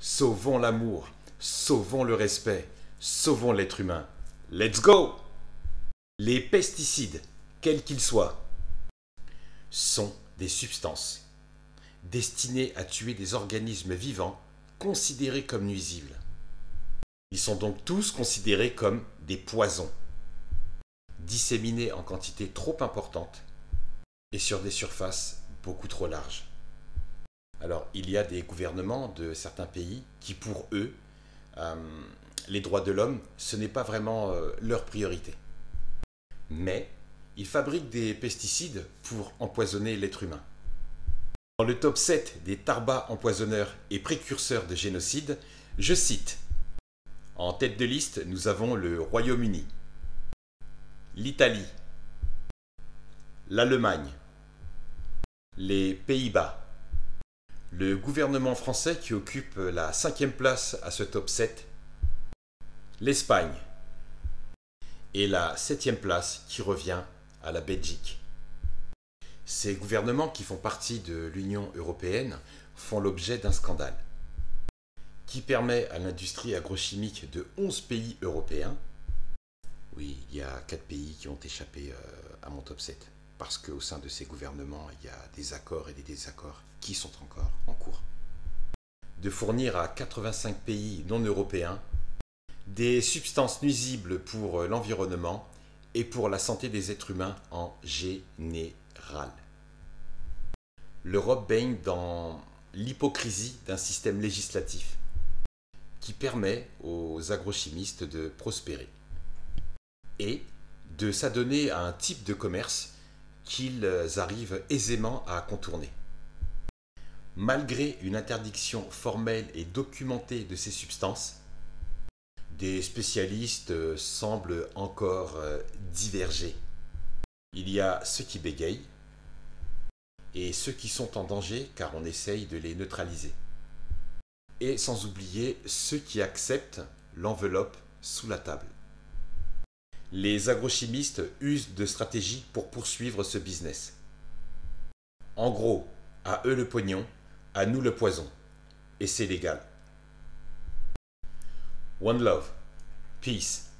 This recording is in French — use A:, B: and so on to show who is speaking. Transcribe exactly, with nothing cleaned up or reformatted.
A: Sauvons l'amour, sauvons le respect, sauvons l'être humain. Let's go! Les pesticides, quels qu'ils soient, sont des substances destinées à tuer des organismes vivants considérés comme nuisibles. Ils sont donc tous considérés comme des poisons, disséminés en quantité trop importante et sur des surfaces beaucoup trop larges. Alors, il y a des gouvernements de certains pays qui, pour eux, euh, les droits de l'homme, ce n'est pas vraiment euh, leur priorité. Mais ils fabriquent des pesticides pour empoisonner l'être humain. Dans le top sept des tarbas empoisonneurs et précurseurs de génocide, je cite: en tête de liste, nous avons le Royaume-Uni, l'Italie, l'Allemagne, les Pays-Bas, le gouvernement français qui occupe la cinquième place à ce top sept, l'Espagne, et la septième place qui revient à la Belgique. Ces gouvernements qui font partie de l'Union européenne font l'objet d'un scandale qui permet à l'industrie agrochimique de onze pays européens, oui, il y a quatre pays qui ont échappé à mon top sept, parce qu'au sein de ces gouvernements, il y a des accords et des désaccords qui sont encore en cours, de fournir à quatre-vingt-cinq pays non européens des substances nuisibles pour l'environnement et pour la santé des êtres humains en général. L'Europe baigne dans l'hypocrisie d'un système législatif qui permet aux agrochimistes de prospérer et de s'adonner à un type de commerce qu'ils arrivent aisément à contourner. Malgré une interdiction formelle et documentée de ces substances, des spécialistes semblent encore diverger. Il y a ceux qui bégayent et ceux qui sont en danger car on essaye de les neutraliser. Et sans oublier ceux qui acceptent l'enveloppe sous la table. Les agrochimistes usent de stratégies pour poursuivre ce business. En gros, à eux le pognon, à nous le poison. Et c'est légal. One love. Peace.